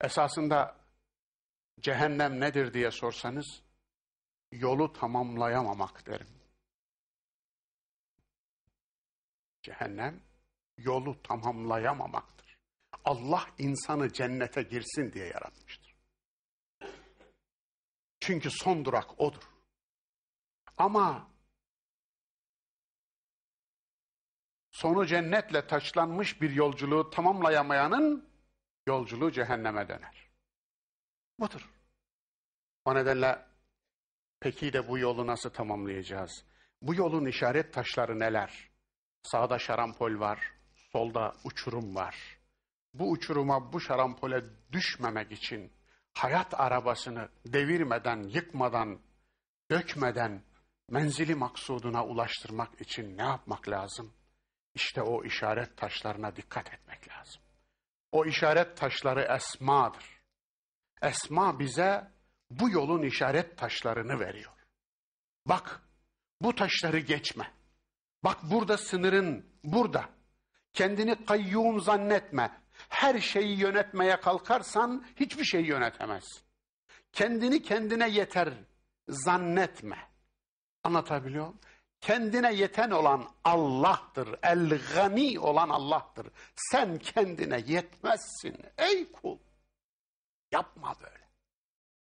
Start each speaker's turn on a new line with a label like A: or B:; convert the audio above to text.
A: Esasında cehennem nedir diye sorsanız, yolu tamamlayamamak derim. Cehennem, yolu tamamlayamamaktır. Allah insanı cennete girsin diye yaratmıştır. Çünkü son durak odur. Ama sonu cennetle taçlanmış bir yolculuğu tamamlayamayanın yolculuğu cehenneme döner. Budur. O nedenle peki de bu yolu nasıl tamamlayacağız? Bu yolun işaret taşları neler? Sağda şarampol var, solda uçurum var. Bu uçuruma, bu şarampole düşmemek için hayat arabasını devirmeden, yıkmadan, dökmeden menzili maksuduna ulaştırmak için ne yapmak lazım? İşte o işaret taşlarına dikkat etmek lazım. O işaret taşları esmadır. Esma bize bu yolun işaret taşlarını veriyor. Bak, bu taşları geçme. Bak, burada sınırın, burada. Kendini kayyum zannetme. Her şeyi yönetmeye kalkarsan hiçbir şeyi yönetemezsin. Kendini kendine yeter zannetme. Anlatabiliyor muyum? Kendine yeten olan Allah'tır. El-Gani olan Allah'tır. Sen kendine yetmezsin ey kul. Yapma böyle.